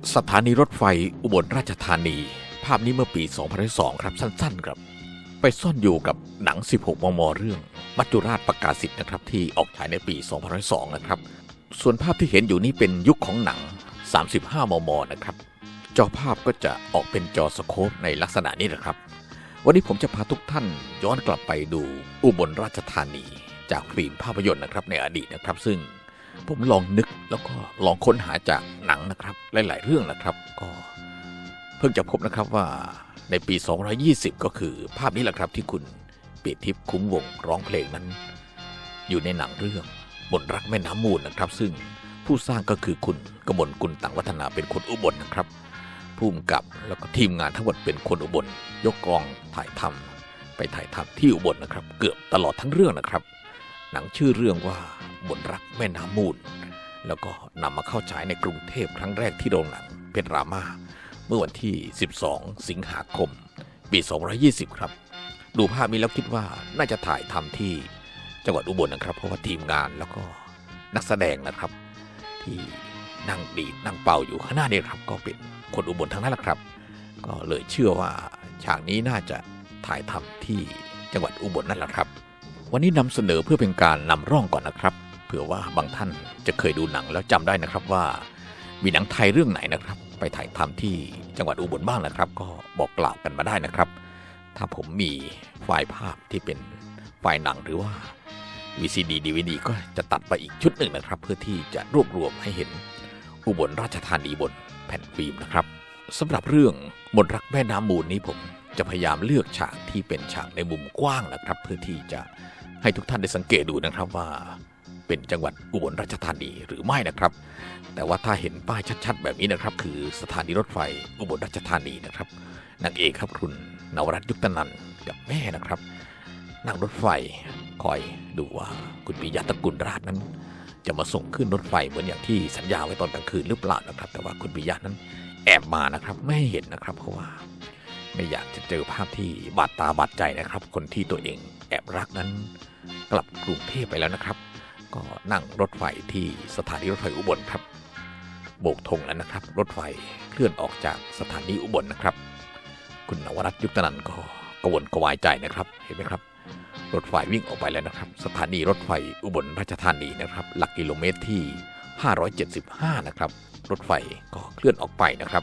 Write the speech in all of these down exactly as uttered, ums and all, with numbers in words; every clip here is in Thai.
สถานีรถไฟอุบลราชธานีภาพนี้เมื่อปีสองพันสองครับสั้นๆครับไปซ่อนอยู่กับหนังสิบหกมมเรื่องมัจจุราชประกาศสิทธิ์นะครับที่ออกฉายในปีสองพันสองนะครับส่วนภาพที่เห็นอยู่นี้เป็นยุคของหนังสามสิบห้ามมนะครับจอภาพก็จะออกเป็นจอสโคปในลักษณะนี้นะครับวันนี้ผมจะพาทุกท่านย้อนกลับไปดูอุบลราชธานีจากฟิล์มภาพยนตร์นะครับในอดีตนะครับซึ่งผมลองนึกแล้วก็ลองค้นหาจากหนังนะครับหลายๆเรื่องนะครับก็เพิ่งจะพบนะครับว่าในปีสองพันยี่สิบก็คือภาพนี้แหละครับที่คุณเปียทิพย์คุ้มวงร้องเพลงนั้นอยู่ในหนังเรื่องมนต์รักแม่น้ำมูลนะครับซึ่งผู้สร้างก็คือคุณกมลกุลต่างวัฒนาเป็นคนอุบลนะครับผู้กำกับแล้วก็ทีมงานทั้งหมดเป็นคนอุบลยกกองถ่ายทำไปถ่ายทำที่อุบลนะครับเกือบตลอดทั้งเรื่องนะครับหนังชื่อเรื่องว่ามนต์รักแม่น้ำมูลแล้วก็นำมาเข้าฉายในกรุงเทพครั้งแรกที่โรงหนังเพชรรามาเมื่อวันที่สิบสองสิงหาคมปีสองพันยี่สิบครับดูภาพนี้แล้วคิดว่าน่าจะถ่ายทำที่จังหวัดอุบลนะครับเพราะว่าทีมงานแล้วก็นักแสดงนะครับที่นั่งดีดนั่งเป่าอยู่ข้างหน้านี่ครับก็เป็นคนอุบลทั้งนั้นแหละครับก็เลยเชื่อว่าฉากนี้น่าจะถ่ายทำที่จังหวัดอุบลนั่นแหละครับวันนี้นำเสนอเพื่อเป็นการนำร่องก่อนนะครับเผื่อว่าบางท่านจะเคยดูหนังแล้วจำได้นะครับว่ามีหนังไทยเรื่องไหนนะครับไปถ่ายทำที่จังหวัดอุบลบ้างนะครับก็บอกกล่าวกันมาได้นะครับถ้าผมมีไฟล์ภาพที่เป็นไฟล์หนังหรือว่า วี ซี ดี ดี วี ดี ก็จะตัดไปอีกชุดหนึ่งนะครับเพื่อที่จะรวบรวมให้เห็นอุบลราชธานีบนแผ่นฟิล์มนะครับสำหรับเรื่องมนต์รักแม่น้ำมูลนี้ผมจะพยายามเลือกฉากที่เป็นฉากในมุมกว้างนะครับเพื่อที่จะให้ทุกท่านได้สังเกตดูนะครับว่าเป็นจังหวัดอุบลราชธานีหรือไม่นะครับแต่ว่าถ้าเห็นป้ายชัดๆแบบนี้นะครับคือสถานีรถไฟอุบลราชธานีนะครับนางเอกครับคุณนวรัตน์ยุคตนันท์กับแม่นะครับนั่งรถไฟคอยดูว่าคุณปิยะตระกูลราชนั้นจะมาส่งขึ้นรถไฟเหมือนอย่างที่สัญญาไว้ตอนกลางคืนหรือเปล่านะครับแต่ว่าคุณปิยะนั้นแอบมานะครับไม่ให้เห็นนะครับเพราะว่าไม่อยากจะเจอภาพที่บาดตาบาดใจนะครับคนที่ตัวเองแอบรักนั้นกลับกรุงเทพไปแล้วนะครับก็นั่งรถไฟที่สถานีรถไฟอุบลครับโบกธงแล้วนะครับรถไฟเคลื่อนออกจากสถานีอุบลนะครับคุณนวรัตน์ยุคตนันท์ก็กระวนกระวายใจนะครับเห็นไหมครับรถไฟวิ่งออกไปแล้วนะครับสถานีรถไฟอุบลราชธานีนะครับหลักกิโลเมตรที่ห้าร้อยเจ็ดสิบห้านะครับรถไฟก็เคลื่อนออกไปนะครับ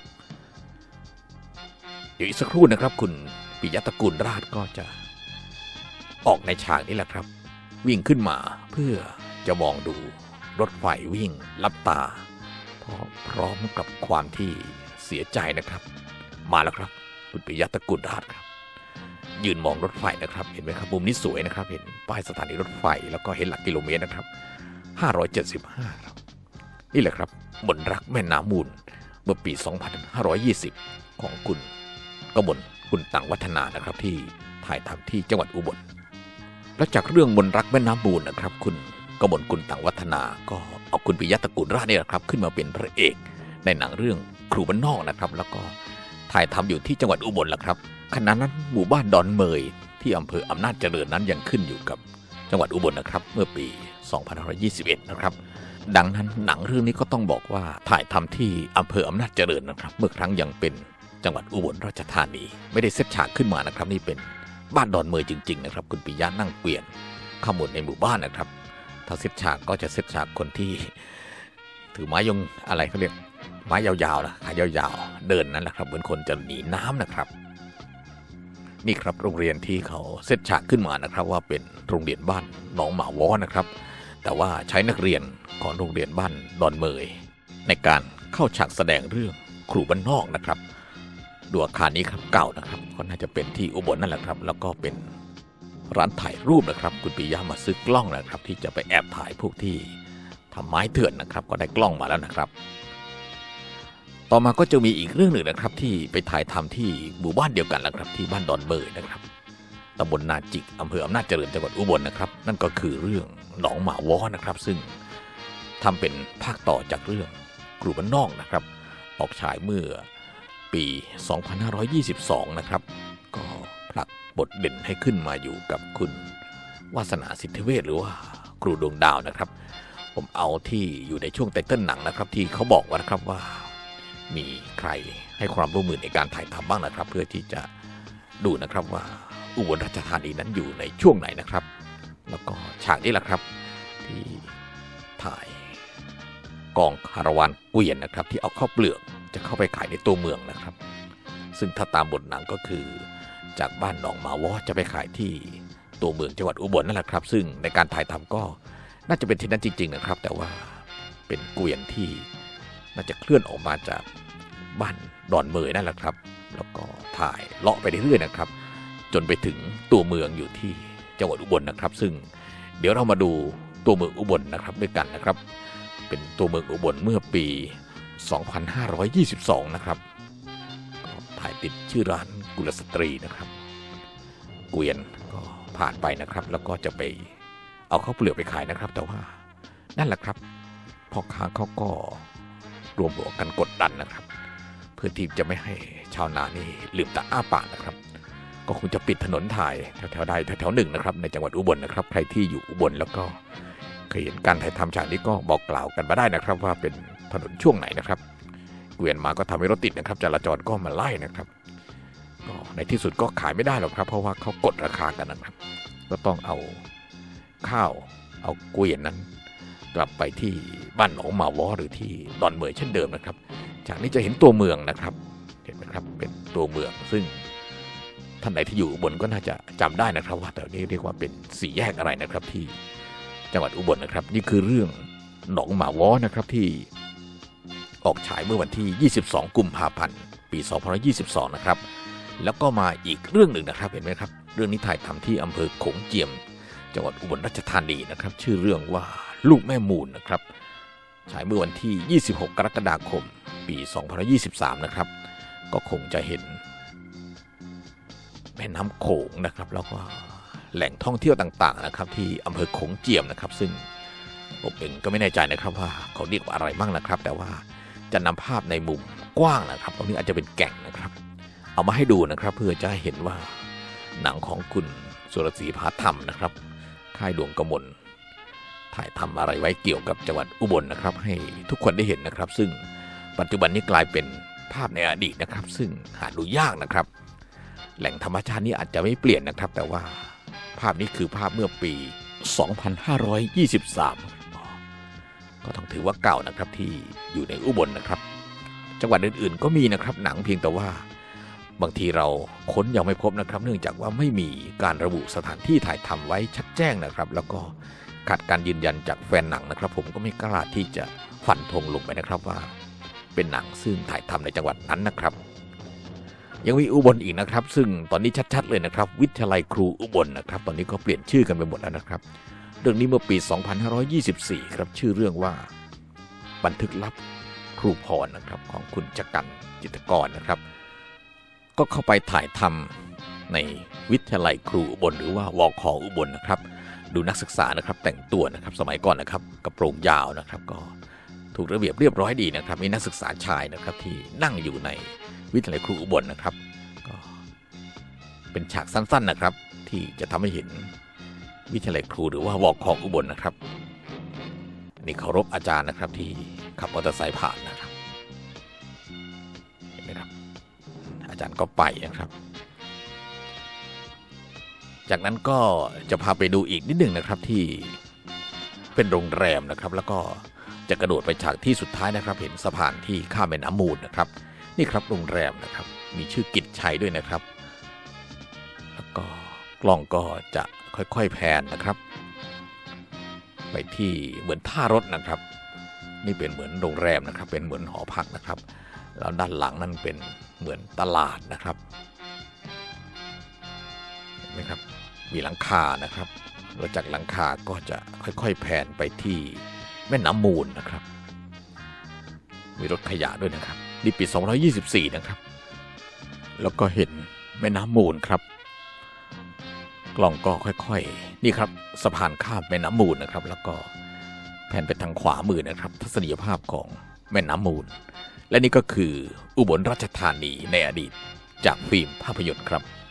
เดี๋ยวอีกสักครู่นะครับคุณปิยะตระกูลราชก็จะออกในฉากนี้แหละครับวิ่งขึ้นมาเพื่อจะมองดูรถไฟวิ่งลับตาพร้อมกับความที่เสียใจนะครับมาแล้วครับคุณปิยะตระกูลราชครับยืนมองรถไฟนะครับเห็นไหมครับมุมนี้สวยนะครับเห็นป้ายสถานีรถไฟแล้วก็เห็นหลักกิโลเมตรนะครับห้าร้อยเจ็ดสิบห้าครับนี่แหละครับมนต์รักแม่น้ำมูลเมื่อปีสองพันห้าร้อยยี่สิบของคุณกมลกุลต่างวัฒนานะครับที่ถ่ายทำที่จังหวัดอุบลและจากเรื่องมนต์รักแม่น้ำมูลนะครับคุณกมลกุลต่างวัฒนาก็เอาคุณปิยะตระกูลราชนี่แหละครับขึ้นมาเป็นพระเอกในหนังเรื่องครูบ้านนอกนะครับแล้วก็ถ่ายทำอยู่ที่จังหวัดอุบลแหละครับขณะนั้นหมู่บ้านดอนเมยที่อำเภออำนาจเจริญนั้นยังขึ้นอยู่กับจังหวัดอุบลนะครับเมื่อปีสองพันห้าร้อยยี่สิบเอ็ดนะครับดังนั้นหนังเรื่องนี้ก็ต้องบอกว่าถ่ายทำที่อำเภออำนาจเจริญนะครับเมื่อครั้งยังเป็นจังหวัดอุบลราชธานีไม่ได้เซตฉากขึ้นมานะครับนี่เป็นบ้านดอนเมยจริงๆนะครับคุณปิยะนั่งเกวียนข้ามหมดในหมู่บ้านนะครับถ้าเซตฉากก็จะเซตฉากคนที่ถือไม้ยงอะไรเขาเรียกไม้ยาวๆนะขายาวๆเดินนั่นแหละครับเหมือนคนจะหนีน้ำนะครับนี่ครับโรงเรียนที่เขาเซตฉากขึ้นมานะครับว่าเป็นโรงเรียนบ้านหนองหมาวอนะครับแต่ว่าใช้นักเรียนของโรงเรียนบ้านดอนเมยในการเข้าฉากแสดงเรื่องครูบ้านนอกนะครับดูอาคารนี้ครับเก่านะครับก็น่าจะเป็นที่อุบลนั่นแหละครับแล้วก็เป็นร้านถ่ายรูปนะครับคุณปิยะมาซื้อกล้องนะครับที่จะไปแอบถ่ายพวกที่ทำไม้เถื่อนนะครับก็ได้กล้องมาแล้วนะครับต่อมาก็จะมีอีกเรื่องหนึ่งนะครับที่ไปถ่ายทำที่หมู่บ้านเดียวกันนะครับที่บ้านดอนเมยนะครับตำบลนาจิกอำเภออำนาจเจริญจังหวัดอุบลนะครับนั่นก็คือเรื่องหนองหมาวอนะครับซึ่งทำเป็นภาคต่อจากเรื่องครูบ้านนอกนะครับออกฉายเมื่อปีสองพันห้าร้อยยี่สิบสองนะครับก็ผลักบทเด่นให้ขึ้นมาอยู่กับคุณวาสนาสิทธิเวชหรือว่าครูดวงดาวนะครับผมเอาที่อยู่ในช่วงไตเติ้ลหนังนะครับที่เขาบอกว่านะครับว่ามีใครให้ความร่วมมือในการถ่ายทำบ้างนะครับเพื่อที่จะดูนะครับว่าอุบลราชธานีนั้นอยู่ในช่วงไหนนะครับแล้วก็ฉากนี้แหละครับที่ถ่ายกองคาราวานเกวียนนะครับที่เอาข้าวเปลือกจะเข้าไปขายในตัวเมืองนะครับซึ่งถ้าตามบทหนังก็คือจากบ้านหนองหมาวอจะไปขายที่ตัวเมืองจังหวัดอุบลนั่นแหละครับซึ่งในการถ่ายทำก็น่าจะเป็นที่นั้นจริงๆนะครับแต่ว่าเป็นเกวียนที่น่าจะเคลื่อนออกมาจากบ้านดอนเมยนั่นแหละครับแล้วก็ถ่ายเลาะไปเรื่อยๆนะครับจนไปถึงตัวเมืองอยู่ที่จังหวัดอุบลนะครับซึ่งเดี๋ยวเรามาดูตัวเมืองอุบลนะครับด้วยกันนะครับเป็นตัวเมืองอุบลเมื่อปีสองพันห้าร้อยยี่สิบสองนะครับก็ถ่ายติดชื่อร้านกุลสตรีนะครับเกวียนก็ผ่านไปนะครับแล้วก็จะไปเอาข้าวเปลือกไปขายนะครับแต่ว่านั่นแหละครับพ่อค้าเขาก็รวมหัวกันกดดันนะครับเพื่อที่จะไม่ให้ชาวนานี่ลืมตาอ้าปากนะครับก็คงจะปิดถนนถ่ายแถวๆใดแถวๆหนึ่งนะครับในจังหวัดอุบลนะครับใครที่อยู่อุบลแล้วก็เคยเห็นการถ่ายทำฉากนี้ก็บอกกล่าวกันมาได้นะครับว่าเป็นถนนช่วงไหนนะครับเกวียนมาก็ทำให้รถติดนะครับจราจรก็มาไล่นะครับก็ในที่สุดก็ขายไม่ได้หรอกครับเพราะว่าเขากดราคากันนะครับก็ต้องเอาข้าวเอาเกวียนนั้นกลับไปที่บ้านหนองหมาวอหรือที่ดอนเมยเช่นเดิมนะครับจากนี้จะเห็นตัวเมืองนะครับเห็นไหมครับเป็นตัวเมืองซึ่งท่านไหนที่อยู่อุบลก็น่าจะจำได้นะครับว่าแต่นี้เรียกว่าเป็นสี่แยกอะไรนะครับที่จังหวัดอุบลนะครับนี่คือเรื่องหนองหมาวอนะครับที่ออกฉายเมื่อวันที่ยี่สิบสองกุมภาพันธ์ปีสองพันยี่สิบสองนะครับแล้วก็มาอีกเรื่องหนึ่งนะครับเห็นไหมครับเรื่องนี้ถ่ายทำที่อำเภอโขงเจียมจังหวัดอุบลราชธานีนะครับชื่อเรื่องว่าลูกแม่มูลนะครับฉายเมื่อวันที่ยี่สิบหกกรกฎาคมปีสองพันยี่สิบสามนะครับก็คงจะเห็นแม่น้ำโขงนะครับแล้วก็แหล่งท่องเที่ยวต่างๆนะครับที่อำเภอโขงเจียมนะครับซึ่งผมเองก็ไม่แน่ใจนะครับว่าเขาเรียกว่าอะไรบ้างนะครับแต่ว่าจะนำภาพในมุมกว้างนะครับตรงนี้อาจจะเป็นแก่งนะครับเอามาให้ดูนะครับเพื่อจะให้เห็นว่าหนังของคุณสุรศรีพาธรรมนะครับค่ายดวงกมลถ่ายทำอะไรไว้เกี่ยวกับจังหวัดอุบลนะครับให้ทุกคนได้เห็นนะครับซึ่งปัจจุบันนี้กลายเป็นภาพในอดีตนะครับซึ่งหาดูยากนะครับแหล่งธรรมชาตินี้อาจจะไม่เปลี่ยนนะครับแต่ว่าภาพนี้คือภาพเมื่อปีสองพันห้าร้อยยี่สิบสามก็ต้องถือว่าเก่านะครับที่อยู่ในอุบลนะครับจังหวัดอื่นๆก็มีนะครับหนังเพียงแต่ว่าบางทีเราค้นยังไม่พบนะครับเนื่องจากว่าไม่มีการระบุสถานที่ถ่ายทำไว้ชัดแจ้งนะครับแล้วก็ขาดการยืนยันจากแฟนหนังนะครับผมก็ไม่กล้าที่จะฟันธงลงไปนะครับว่าเป็นหนังซึ่งถ่ายทำในจังหวัดนั้นนะครับยังมีอุบลอีกนะครับซึ่งตอนนี้ชัดๆเลยนะครับวิทยาลัยครูอุบลนะครับตอนนี้ก็เปลี่ยนชื่อกันไปหมดแล้วนะครับเรื่องนี้เมื่อปีสองพันห้าร้อยยี่สิบสี่ครับชื่อเรื่องว่าบันทึกลับครูพรนะครับของคุณจักรจิตรกรนะครับก็เข้าไปถ่ายทำในวิทยาลัยครูอุบลหรือว่าวคอุบลนะครับดูนักศึกษานะครับแต่งตัวนะครับสมัยก่อนนะครับกระโปรงยาวนะครับก็ถูกระเบียบเรียบร้อยดีนะครับมีนักศึกษาชายนะครับที่นั่งอยู่ในวิทยาลัยครูอุบลนะครับก็เป็นฉากสั้นๆนะครับที่จะทำให้เห็นวิทยาลัยครูหรือว่าวคอุบลนะครับนี่เคารพอาจารย์นะครับที่ขับมอเตอร์ไซค์ผ่านนะครับเห็นไหมครับอาจารย์ก็ไปนะครับจากนั้นก็จะพาไปดูอีกนิดหนึ่งนะครับที่เป็นโรงแรมนะครับแล้วก็จะกระโดดไปฉากที่สุดท้ายนะครับเห็นสะพานที่ข้ามแม่น้ำมูลนะครับนี่ครับโรงแรมนะครับมีชื่อกิจชัยด้วยนะครับแล้วก็กล้องก็จะค่อยๆแพนนะครับไปที่เหมือนท่ารถนะครับนี่เป็นเหมือนโรงแรมนะครับเป็นเหมือนหอพักนะครับแล้วด้านหลังนั่นเป็นเหมือนตลาดนะครับเห็นไหมครับมีหลังคานะครับแล้วจากหลังคาก็จะค่อยๆแพนไปที่แม่น้ำมูลนะครับมีรถขยะด้วยนะครับนี่ปีสองพันยี่สิบสี่นะครับแล้วก็เห็นแม่น้ำมูลครับกล้องก็ค่อยๆนี่ครับสะพานข้ามแม่น้ำมูลนะครับแล้วก็แผนไปทางขวามือนะครับทัศนียภาพของแม่น้ำมูลและนี่ก็คืออุบลราชธานีในอดีตจากฟิล์มภาพยนตร์ครับ